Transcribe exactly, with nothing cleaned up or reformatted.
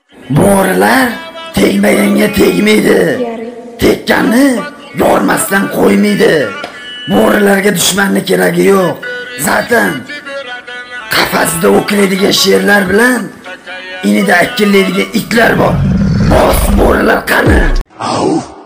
Bo'rilar tegmaganga tegmaydi. Tekkanni yormasdan qo'ymaydi. Bo'rilarga dushmanning keragi yo'q. Zaten qafasida o'kiradigan sherlar bilan inida akillaydigan itlar bor. Bos bo'rilar qani?